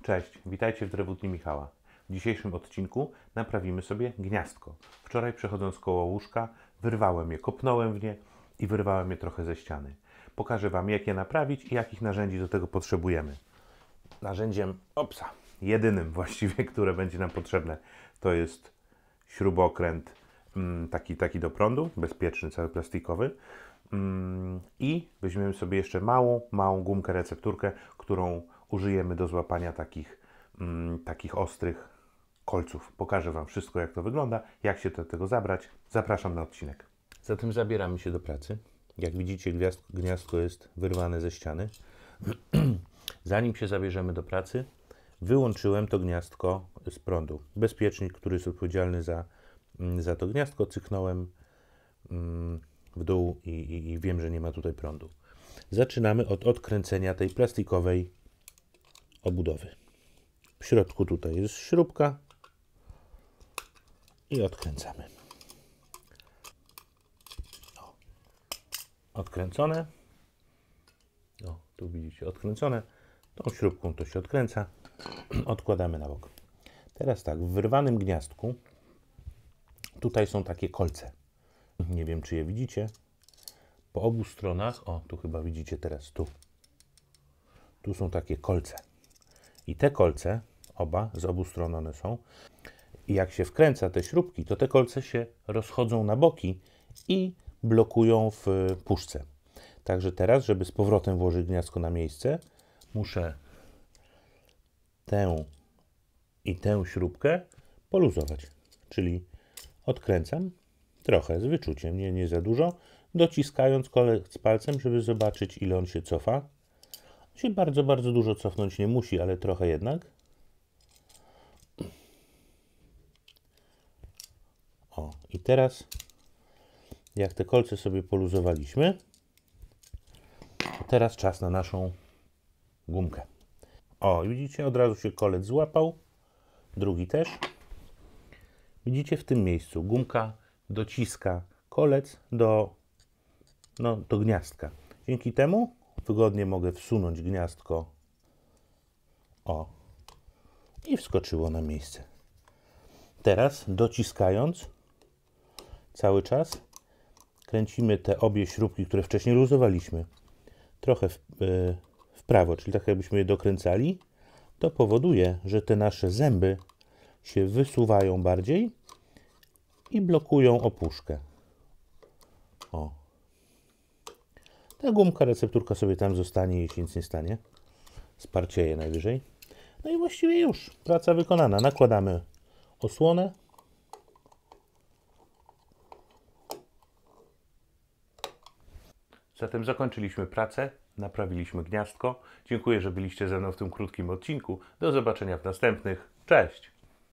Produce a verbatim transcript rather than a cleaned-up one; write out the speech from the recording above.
Cześć, witajcie w drewutni Michała. W dzisiejszym odcinku naprawimy sobie gniazdko. Wczoraj przechodząc koło łóżka wyrwałem je, kopnąłem w nie i wyrwałem je trochę ze ściany. Pokażę Wam, jak je naprawić i jakich narzędzi do tego potrzebujemy. Narzędziem, opsa, jedynym właściwie, które będzie nam potrzebne, to jest śrubokręt taki, taki do prądu, bezpieczny, cały plastikowy. I weźmiemy sobie jeszcze małą, małą gumkę, recepturkę, którą użyjemy do złapania takich, mm, takich ostrych kolców. Pokażę Wam wszystko, jak to wygląda, jak się do tego zabrać. Zapraszam na odcinek. Zatem zabieramy się do pracy. Jak widzicie, gniazdko, gniazdko jest wyrwane ze ściany. Zanim się zabierzemy do pracy, wyłączyłem to gniazdko z prądu. Bezpiecznik, który jest odpowiedzialny za, za to gniazdko, cyknąłem mm, w dół i, i, i wiem, że nie ma tutaj prądu. Zaczynamy od odkręcenia tej plastikowej obudowy. W środku tutaj jest śrubka i odkręcamy. O. Odkręcone. O, tu widzicie odkręcone. Tą śrubką to się odkręca. Odkładamy na bok. Teraz tak, w wyrwanym gniazdku tutaj są takie kolce. Nie wiem, czy je widzicie. Po obu stronach, o, tu chyba widzicie teraz, tu. Tu są takie kolce. I te kolce, oba, z obu stron one są. I jak się wkręca te śrubki, to te kolce się rozchodzą na boki i blokują w puszce. Także teraz, żeby z powrotem włożyć gniazdko na miejsce, muszę tę i tę śrubkę poluzować. Czyli odkręcam trochę, z wyczuciem, nie, nie za dużo, dociskając kolec palcem, żeby zobaczyć, ile on się cofa. On się bardzo, bardzo dużo cofnąć nie musi, ale trochę jednak. O, i teraz, jak te kolce sobie poluzowaliśmy, to teraz czas na naszą gumkę. O, widzicie, od razu się kolec złapał, drugi też. Widzicie, w tym miejscu gumka dociska kolec do, no, do gniazdka. Dzięki temu wygodnie mogę wsunąć gniazdko, o, i wskoczyło na miejsce. Teraz dociskając cały czas kręcimy te obie śrubki, które wcześniej luzowaliśmy, trochę w, yy, w prawo, czyli tak jakbyśmy je dokręcali. To powoduje, że te nasze zęby się wysuwają bardziej i blokują opuszkę. O. Ta gumka, recepturka sobie tam zostanie, jeśli nic nie stanie. Sparcieje najwyżej. No i właściwie już. Praca wykonana. Nakładamy osłonę. Zatem zakończyliśmy pracę. Naprawiliśmy gniazdko. Dziękuję, że byliście ze mną w tym krótkim odcinku. Do zobaczenia w następnych. Cześć!